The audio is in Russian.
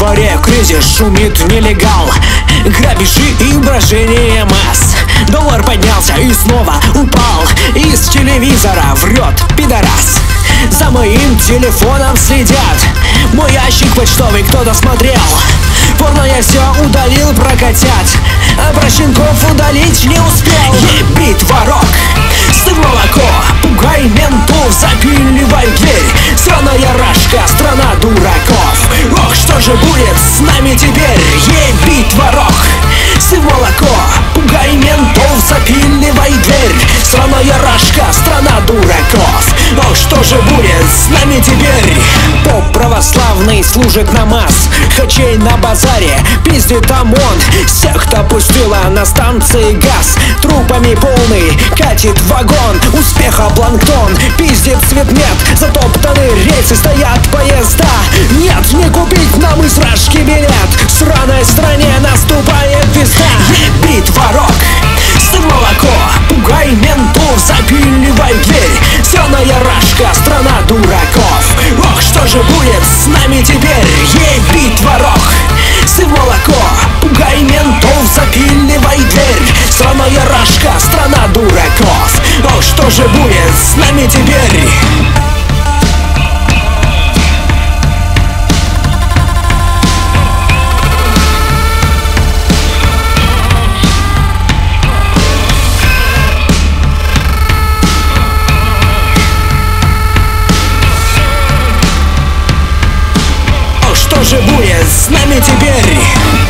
дворе кризис, шумит нелегал, грабежи и брожение масс. Доллар поднялся и снова упал, из телевизора врет пидорас. За моим телефоном следят, мой ящик почтовый кто-то смотрел. Порно я все удалил про котят, а про щенков удалить не успел. Ебит ворок, стыд молоко, пугай ментов, запиливай дверь. Сраная рашка, страна дураков. Ох, что же будет с нами теперь? Ебит ворок, стыд молоко, пугай ментов, запиливай дверь. Сраная рашка, страна дураков. Ох, что же будет с нами теперь? Поп православный служит намаз, хачей на базаре пиздит ОМОН. Секта пустила на станции газ, трупами полный катит вагон. Успеха планктон, пиздит цветмет, затоптаны рельсы, стоят поезда. Нет, не купить нам из Рашки билет, в сраной стране наступает весна. Ебит ворок, стыд молоко, пугай ментов, запиливай дверь. Сраная Рашка, страна дураков. Ох, что же будет с нами теперь? Ебит ворок, стыд молоко, пугай ментов, запиливай дверь. Сраная Рашка, страна дураков. Ох, что же будет с нами теперь? Что же будет с нами теперь?